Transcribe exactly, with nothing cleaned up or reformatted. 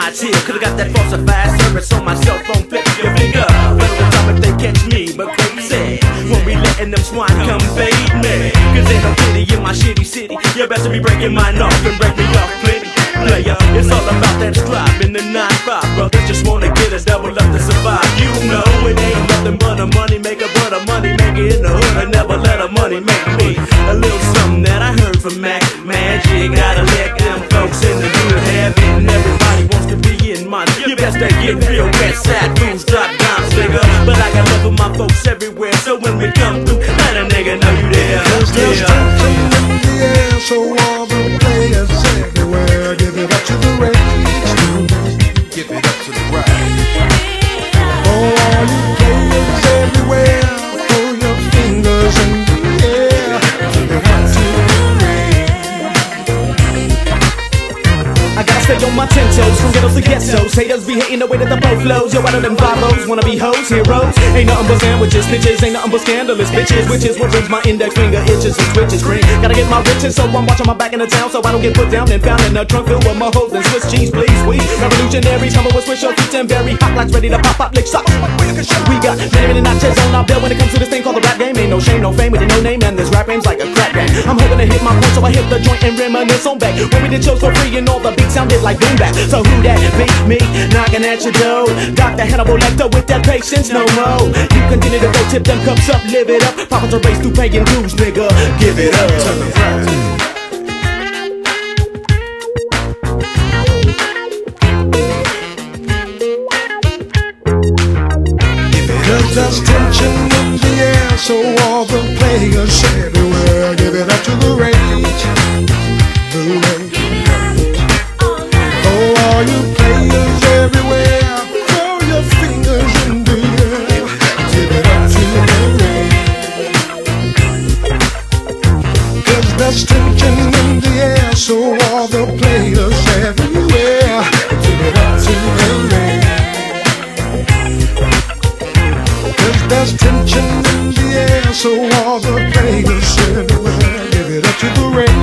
my chill. Could've got that falsified service on my cell phone. Flip your finger, federal time if they catch me. But Craig said, won't be letting them swine come fade me. Cause ain't no pity in my shitty city. You best be breaking mine off and break me off plenty. Player, it's all about that stripe in the nine five. Brothers just wanna get a double up to survive. You know it ain't nothing but a money maker, but a money maker in the hood. I never let a money make me. A little something that I heard from Mac Magic. Gotta let them folks in the hood have it. And everybody wants to be in mine. You best to get real west side fools, drop dimes, nigga. But I got love for my folks everywhere. So when we come through, let a nigga know you there. There's tension in the air, so all the players everywhere, give it up to the rage. Give it up to the right. Oh, all you players everywhere, throw your fingers in the air, give it up to the rage. I gotta stay on my ten toes, from ghettos to ghettos. Haters be hating the way that the flow flows. Yo, out of them five-O's, wanna be hoes, heroes. Ain't nothing but sandwiches, snitches, ain't nothing but scandalous bitches. Which is what brings my index finger itches and switches green. Gotta get my riches, so I'm watching my back in the town, so I don't get put down and found in a trunk filled with my hoes and Swiss cheese, please, we revolutionary, tumble with Swiss short feet and very hot lights ready to pop up lick socks. We got many, many notches on our belt when it comes to this thing called the rap game. Ain't no shame, no fame, with no name, and this rap game's like a crack game. I'm hoping to hit my point, so I hit the joint and reminisce on back when we did shows for free and all the beats sounded like boom bap. So who that be? Me, knocking at your door. Doctor Hannibal Lecter with that patience no more. You continue to go tip them cups up, live it up. Papa's a race through paying dues, nigga. Give it up to the right. Cause there's tension in the air, so all the players everywhere, give it up to the rage, the rage. Oh, all you players everywhere, throw your fingers in the air, give it up to the rage. Cause there's tension in the air, so all the players everywhere, give it up to the rage. There's tension in the air, so all the players everywhere, give it up to the rain.